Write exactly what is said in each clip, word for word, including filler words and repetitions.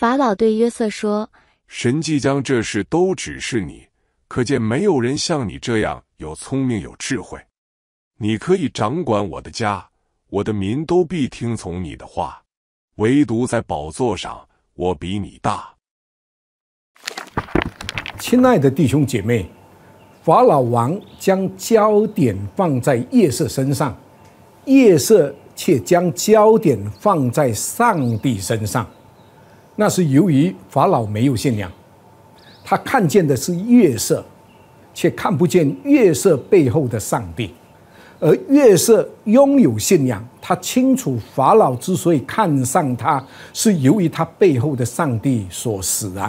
法老对约瑟说： 神既将这事都指示你，可见没有人像你这样有聪明有智慧。你可以掌管我的家，我的民都必听从你的话，唯独在宝座上，我比你大。 亲爱的弟兄姐妹，法老王将焦点放在约瑟身上，约瑟却将焦点放在上帝身上。那是由于法老没有信仰，他看见的是约瑟，却看不见约瑟背后的上帝。而约瑟拥有信仰，他清楚法老之所以看上他，是由于他背后的上帝所使然。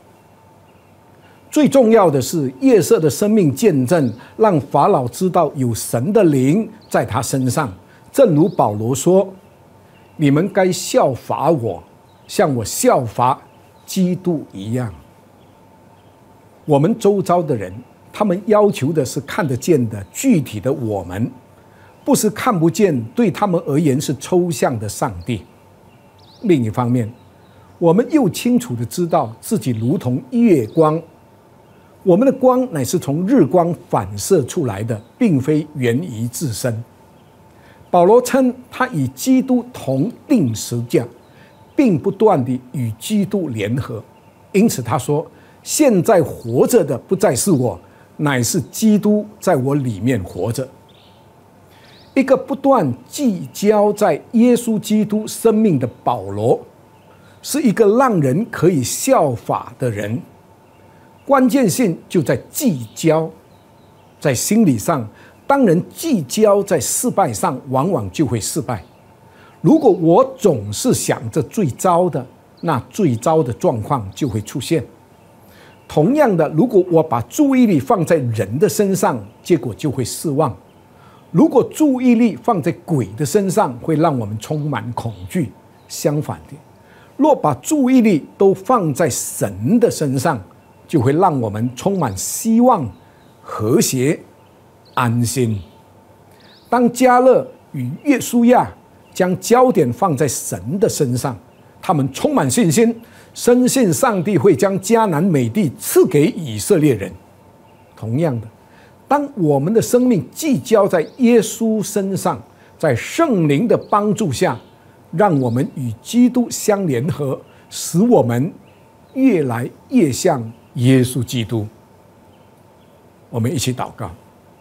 最重要的是，约瑟的生命见证让法老知道有神的灵在他身上。正如保罗说：你们该效法我，像我效法基督一样。我们周遭的人，他们要求的是看得见的具体的我们，不是看不见对他们而言是抽象的上帝。另一方面，我们又清楚地知道自己如同月光，我们的光乃是从日光反射出来的，并非源于自身。保罗称他与基督同定十架，并不断地与基督联合，因此他说：现在活着的不再是我，乃是基督在我里面活着。一个不断聚焦在耶稣基督生命的保罗，是一个让人可以效法的人。关键性就在聚焦。在心理上，当人聚焦在失败上，往往就会失败。如果我总是想着最糟的，那最糟的状况就会出现。同样的，如果我把注意力放在人的身上，结果就会失望。如果注意力放在鬼的身上，会让我们充满恐惧。相反的，若把注意力都放在神的身上，就会让我们充满希望、和谐、安心。当迦勒与约书亚将焦点放在神的身上，他们充满信心，深信上帝会将迦南美地赐给以色列人。同样的，当我们的生命聚焦在耶稣身上，在圣灵的帮助下，让我们与基督相联合，使我们越来越像耶稣基督。我们一起祷告。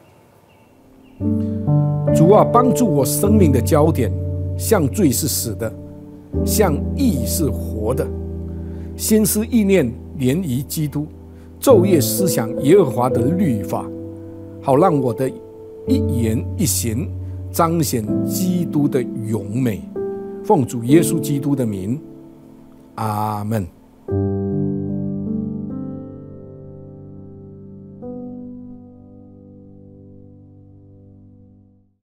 主啊，帮助我生命的焦点，向罪是死的，向义是活的。心思意念连于基督，昼夜思想耶和华的律法，好让我的一言一行彰显基督的荣美。奉主耶稣基督的名，阿们。